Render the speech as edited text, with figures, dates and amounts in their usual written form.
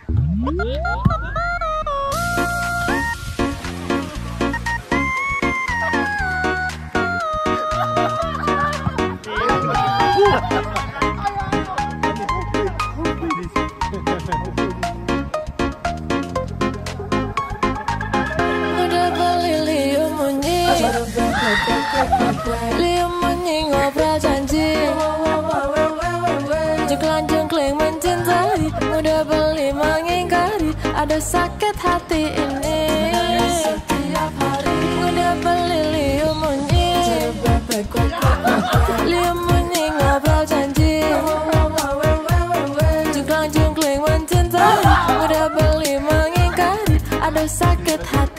Udah beli liu munyi, liu munyi ngobrol janji, jengklang-jengkling mencintai. Udah beli mengingkari, ada sakit hati ini. Setiap hari udah beli liu munyi, liu munyi ngobrol janji, jengklang-jengkling mencintai. Udah beli mengingkari, ada sakit hati.